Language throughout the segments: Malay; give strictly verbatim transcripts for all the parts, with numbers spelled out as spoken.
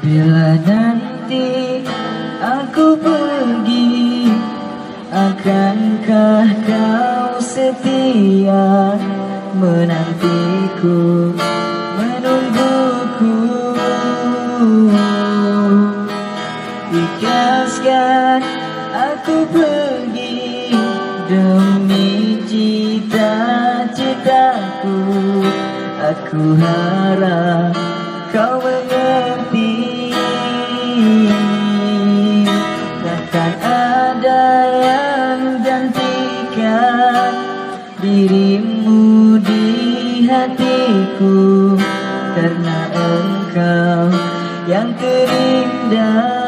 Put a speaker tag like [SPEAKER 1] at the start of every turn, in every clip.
[SPEAKER 1] Bila nanti aku pergi, akankah kau setia menantiku, menungguku? Ikhlaskan aku pergi demi cita-citaku. Aku harap kau mengerti, takkan ada yang gantikan dirimu di hatiku, karena engkau yang terindah.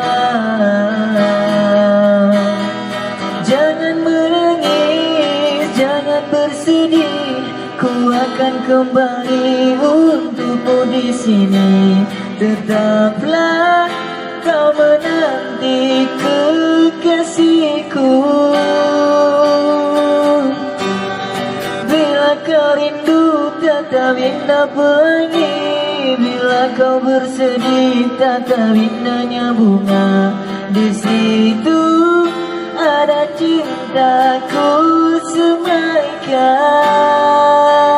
[SPEAKER 1] Jangan menangis, jangan bersedih, ku akan kembali untukmu di sini. Tetaplah kau menanti kekasihku. Bila kau rindu tatap indah pelangi, bila kau bersedih tatap indahnya bunga. Di situ ada cintaku semaikan.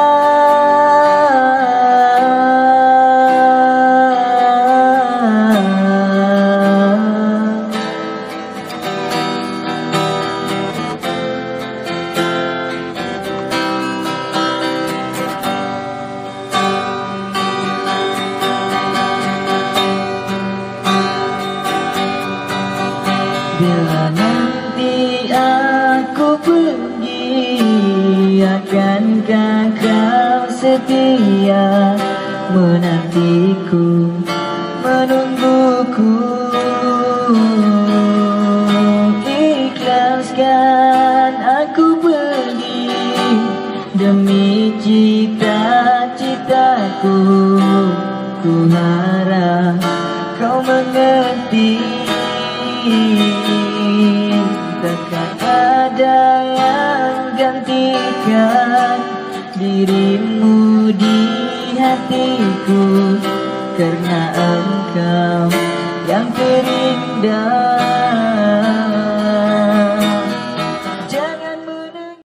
[SPEAKER 1] Bila nanti aku pergi, akankah kau setia menantiku, menungguku? Ikhlaskan aku pergi demi cita-citaku. Ku harap kau mengerti, takkan ada yang gantikan dirimu di hatiku, karena engkau yang terindah.